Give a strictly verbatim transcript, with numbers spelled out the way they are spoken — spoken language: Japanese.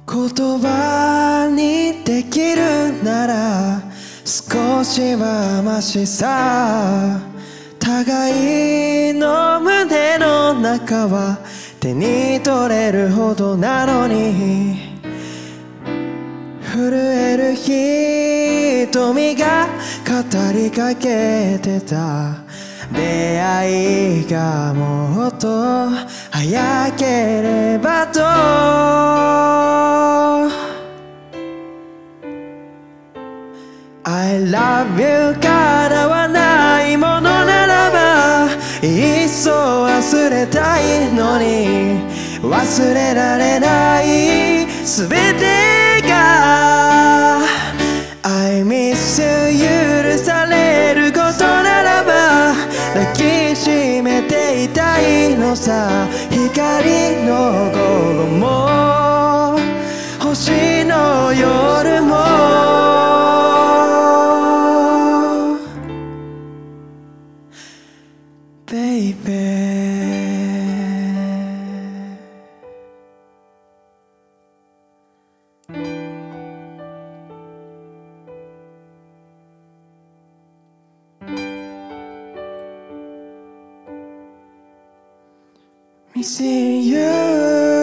言葉にできるなら少しはマシさ。互いの胸の中は手に取れるほどなのに、震える瞳が語りかけてた出会いがもっと早ければと。I love you からはないものならばいっそ忘れたいのに、忘れられないすべてが I miss you 許されることならば抱きしめていたいのさ。光の午後も星の夜もBaby。 Missing you